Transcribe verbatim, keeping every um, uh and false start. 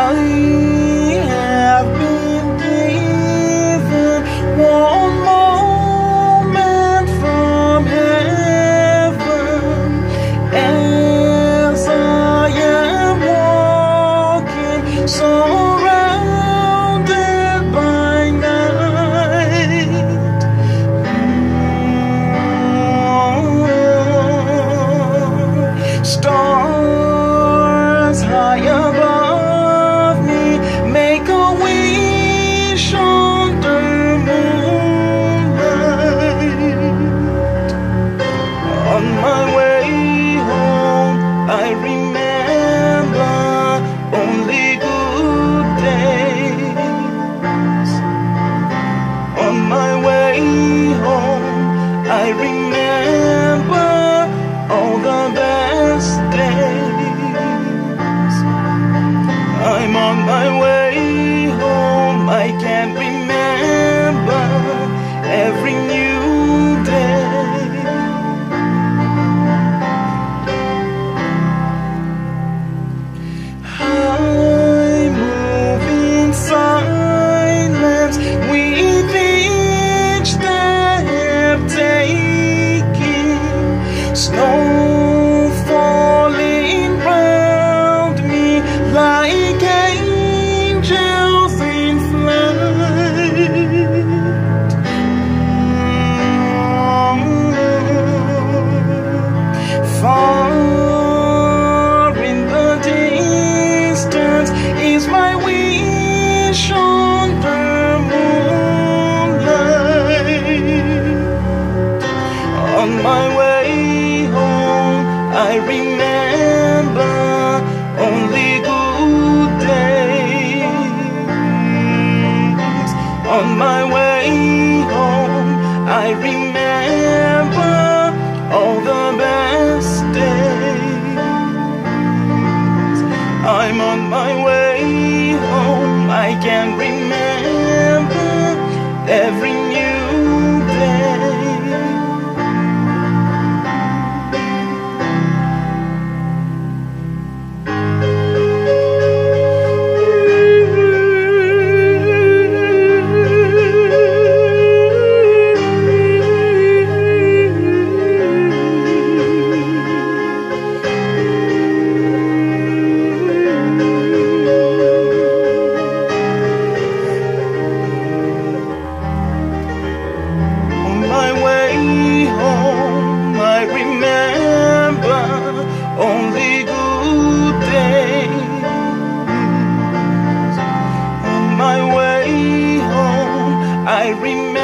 have been given one moment from heaven as I am walking surrounded by night. Oh, stars high above me make a wish on the moonlight. On my way home I remember only good days. On my way home I remember all the best days. I'm on my way home, I can't remember every new day. I move in silence with each step taking. Snow falling round me like angels in flight. Far in the distance is my wish on the moonlight. On my way home I remember only good days. On my way home I remember all the best days. I'm on my way home, I can remember every new day. Only good days. On my way home I remember